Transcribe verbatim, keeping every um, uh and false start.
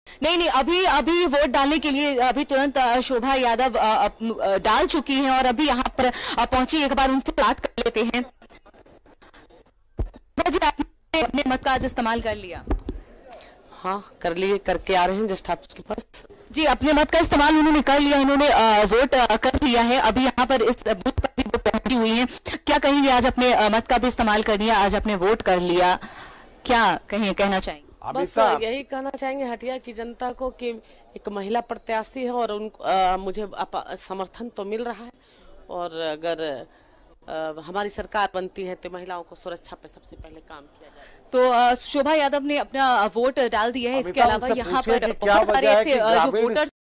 नहीं नहीं, अभी अभी वोट डालने के लिए अभी तुरंत शोभा यादव डाल चुकी हैं और अभी यहाँ पर पहुंची, एक बार उनसे बात कर लेते हैं। जी, आपने अपने मत का आज इस्तेमाल कर लिया? हाँ, कर लिए, करके आ रहे हैं जस्ट आपके पास। जी, अपने मत का इस्तेमाल उन्होंने कर लिया, उन्होंने वोट कर लिया है, अभी यहाँ पर इस बूथ पर भी वो पहुंची हुई हैं। क्या कहेंगे, आज अपने मत का भी इस्तेमाल कर लिया, आज अपने वोट कर लिया, क्या कहें कहना चाहेंगे? बस यही कहना चाहेंगे हटिया की जनता को कि एक महिला प्रत्याशी है और उन आ, मुझे समर्थन तो मिल रहा है, और अगर आ, हमारी सरकार बनती है तो महिलाओं को सुरक्षा पे सबसे पहले काम किया जाए। तो शोभा यादव ने अपना वोट डाल दिया है। इसके अलावा यहाँ पर बहुत सारे ऐसे जो वोटर्स